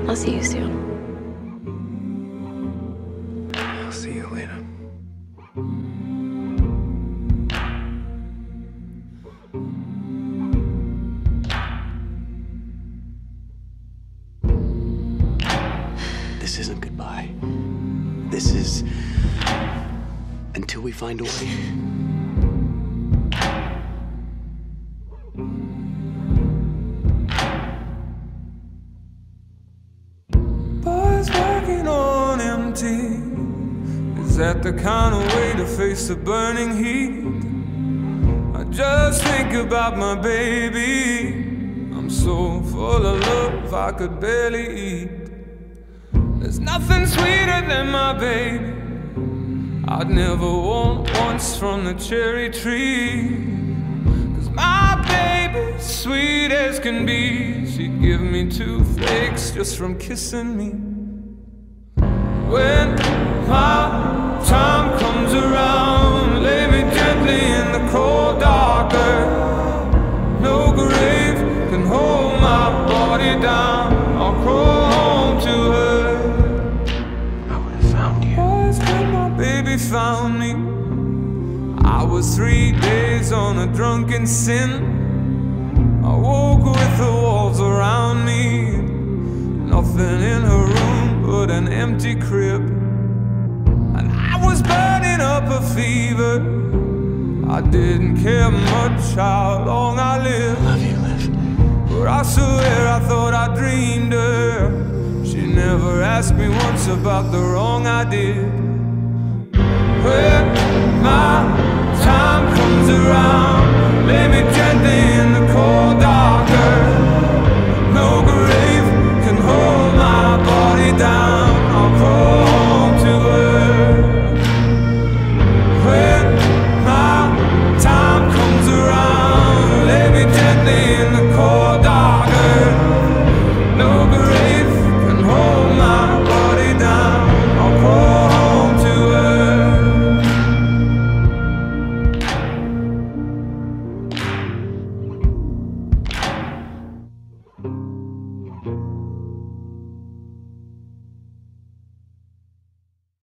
I'll see you soon. I'll see you later. This isn't goodbye. This is until we find a way. Boys working on empty. Is that the kind of way to face the burning heat? I just think about my baby. I'm so full of love I could barely eat. There's nothing sweeter than my baby. I'd never want once from the cherry tree. Cause my baby's sweet as can be. She'd give me toothaches just from kissing me. When my time comes around, lay me gently in the cold dark earth. No grave can hold my body down. I'll crawl home to her. Baby found me. I was 3 days on a drunken sin. I woke with the walls around me. Nothing in her room but an empty crib. And I was burning up a fever. I didn't care much how long I lived. Love you, Liv. But I swear I thought I dreamed her. She never asked me once about the wrong I did. When my time comes around, lay me gently in the